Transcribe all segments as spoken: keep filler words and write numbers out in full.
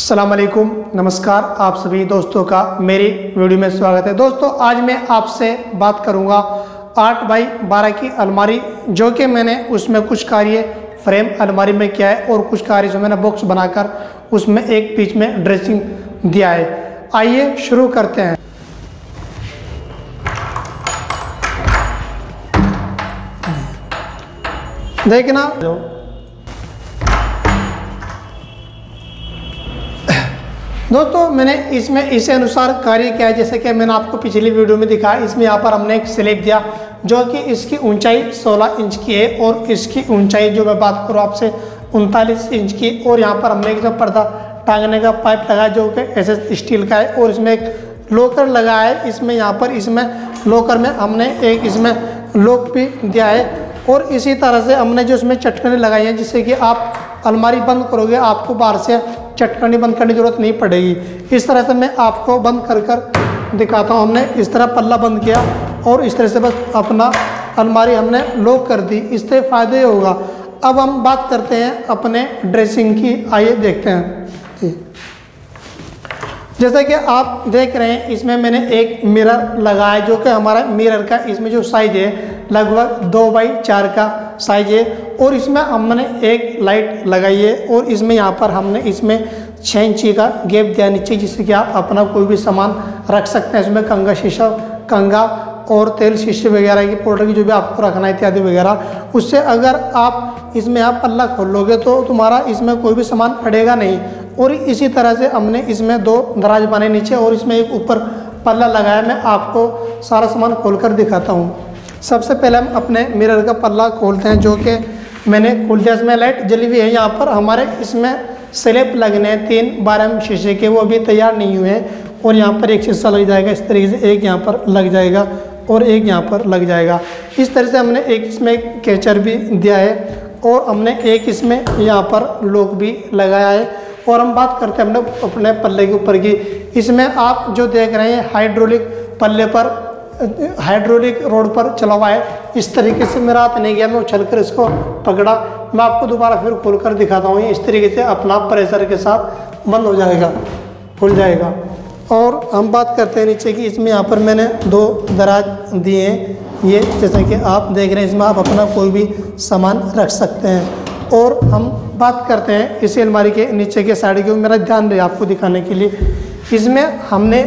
अस्सलाम वालेकुम, नमस्कार। आप सभी दोस्तों का मेरी वीडियो में स्वागत है। दोस्तों, आज मैं आपसे बात करूंगा आठ बाई बारह की अलमारी, जो कि मैंने उसमें कुछ कार्य फ्रेम अलमारी में किया है और कुछ कार्य जो मैंने बॉक्स बनाकर उसमें एक बीच में ड्रेसिंग दिया है। आइए शुरू करते हैं। देखना दोस्तों, मैंने इसमें इसी अनुसार कार्य किया है, जैसे कि मैंने आपको पिछली वीडियो में दिखाया। इसमें यहाँ पर हमने एक स्लैब दिया जो कि इसकी ऊंचाई सोलह इंच की है और इसकी ऊंचाई जो मैं बात करूँ आपसे उनतालीस इंच की। और यहाँ पर हमने एक जो पर्दा टांगने का पाइप लगाया जो कि एस एस स्टील का है और इसमें एक लॉकर लगा है। इसमें यहाँ पर इसमें लॉकर में हमने एक इसमें लॉक भी दिया है और इसी तरह से हमने जो इसमें चटकने लगाई हैं, जिससे कि आप अलमारी बंद करोगे आपको बाहर से चटकनी बंद करने की जरूरत नहीं पड़ेगी। इस तरह से मैं आपको बंद कर कर दिखाता हूँ। हमने इस तरह पल्ला बंद किया और इस तरह से बस अपना अलमारी हमने लॉक कर दी। इससे फ़ायदे होगा। अब हम बात करते हैं अपने ड्रेसिंग की। आइए देखते हैं। जैसा कि आप देख रहे हैं, इसमें मैंने एक मिरर लगाया जो कि हमारा मिरर का इसमें जो साइज है लगभग दो बाई चार का साइज है और इसमें हमने एक लाइट लगाई है और इसमें यहाँ पर हमने इसमें छः इंची का गैप दिया नीचे, जिससे कि आप अपना कोई भी सामान रख सकते हैं। इसमें कंगा शीशा कंगा और तेल शीशे वगैरह की पाउडर की जो भी आपको रखना है इत्यादि वगैरह, उससे अगर आप इसमें आप पल्ला खोल लोगे तो तुम्हारा इसमें कोई भी सामान अड़ेगा नहीं। और इसी तरह से हमने इसमें दो दराज बनाए नीचे और इसमें एक ऊपर पल्ला लगाया। मैं आपको सारा सामान खोलकर दिखाता हूँ। सबसे पहले हम अपने मिरर का पल्ला खोलते हैं, जो कि मैंने खोल दिया। इसमें लाइट जली हुई है। यहाँ पर हमारे इसमें स्लैब लगने हैं तीन बारह शीशे के, वो अभी तैयार नहीं हुए हैं। और यहाँ पर एक शीशा लग जाएगा इस तरीके से, एक यहाँ पर लग जाएगा और एक यहाँ पर लग जाएगा। इस तरह से हमने एक इसमें कैचर भी दिया है और हमने एक इसमें यहाँ पर लॉक भी लगाया है। और हम बात करते हैं अपने अपने पल्ले के ऊपर की। इसमें आप जो देख रहे हैं हाइड्रोलिक पल्ले पर हाइड्रोलिक रोड पर चला हुआ है। इस तरीके से मेरा हाथ नहीं गया, मैं उछल कर इसको पकड़ा। मैं आपको दोबारा फिर खोल कर दिखाता हूँ। इस तरीके से अपना प्रेशर के साथ बंद हो जाएगा, खुल जाएगा। और हम बात करते हैं नीचे की। इसमें यहाँ पर मैंने दो दराज दिए हैं, ये जैसा कि आप देख रहे हैं। इसमें आप अपना कोई भी सामान रख सकते हैं। और हम बात करते हैं इसी अलमारी के नीचे के साइड की। मेरा ध्यान रहे आपको दिखाने के लिए। इसमें हमने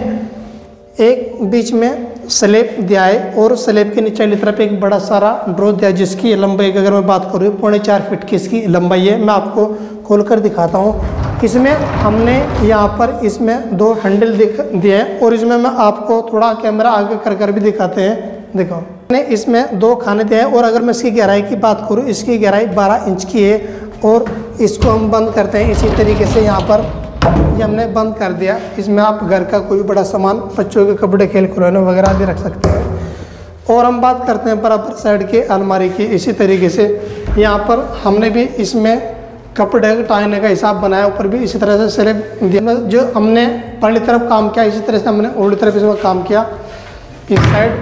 एक बीच में स्लैब दिया है और स्लैब के नीचे वाली तरफ एक बड़ा सारा ड्रॉ दिया है, जिसकी लंबाई की अगर मैं बात करूँ पौने चार फीट की इसकी लंबाई है। मैं आपको खोलकर दिखाता हूँ। इसमें हमने यहाँ पर इसमें दो हैंडल दिख दिए हैं और इसमें मैं आपको थोड़ा कैमरा आगे कर कर भी दिखाते हैं। देखो, मैंने इसमें दो खाने दिए हैं और अगर मैं इसकी गहराई की बात करूँ, इसकी गहराई बारह इंच की है। और इसको हम बंद करते हैं इसी तरीके से। यहाँ पर ये हमने बंद कर दिया। इसमें आप घर का कोई बड़ा सामान, बच्चों के कपड़े, खेल खिलौने वगैरह भी रख सकते हैं। और हम बात करते हैं बराबर साइड के अलमारी की। इसी तरीके से यहाँ पर हमने भी इसमें कपड़े टांगने का हिसाब बनाया। ऊपर भी इसी तरह से स्लैब दिया। जो हमने पहली तरफ काम किया, इसी तरह से हमने उल्टी तरफ इसमें काम किया इस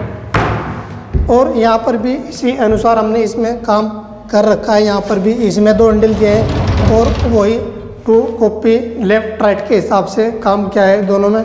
साइड। और यहाँ पर भी इसी अनुसार हमने इसमें काम कर रखा है। यहाँ पर भी इसमें दो हैंडल दिए हैं और वही टू कॉपी लेफ्ट राइट के हिसाब से काम किया है दोनों में।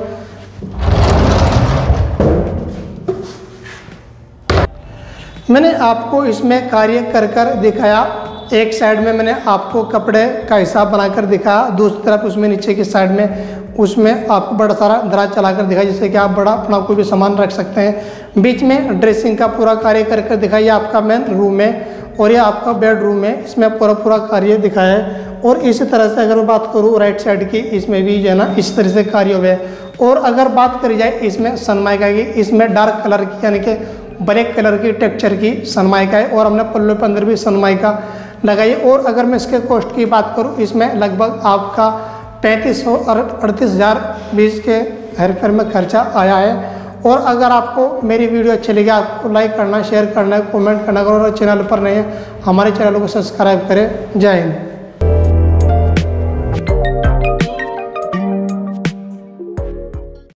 मैंने आपको इसमें कार्य कर कर दिखाया। एक साइड में मैंने आपको कपड़े का हिसाब बनाकर दिखाया, दूसरी तरफ उसमें नीचे की साइड में उसमें आपको बड़ा सारा दराज चलाकर दिखाया, जिससे कि आप बड़ा अपना कोई भी सामान रख सकते हैं। बीच में ड्रेसिंग का पूरा कार्य कर कर दिखाइए। आपका मेन रूम है और ये आपका बेडरूम है। इसमें पूरा पूरा कार्य दिखाया है। और इसी तरह से अगर मैं बात करूँ राइट साइड की, इसमें भी जो है ना इस तरह से कार्य हुए हैं। और अगर बात करी जाए इसमें सनमाइका की, इसमें डार्क कलर की यानी कि ब्लैक कलर की टेक्सचर की सनमाइका है और हमने पल्ले पर अंदर भी सनमाइका लगाई। और अगर मैं इसके कॉस्ट की बात करूँ, इसमें लगभग आपका पैंतीस सौ और अड़तीस हज़ार बीस के हेरफेर में खर्चा आया है। और अगर आपको मेरी वीडियो अच्छी लगी, आपको लाइक करना, शेयर करना, कमेंट करना। और चैनल पर नए हैं हमारे चैनल को सब्सक्राइब करें। जय हिंद।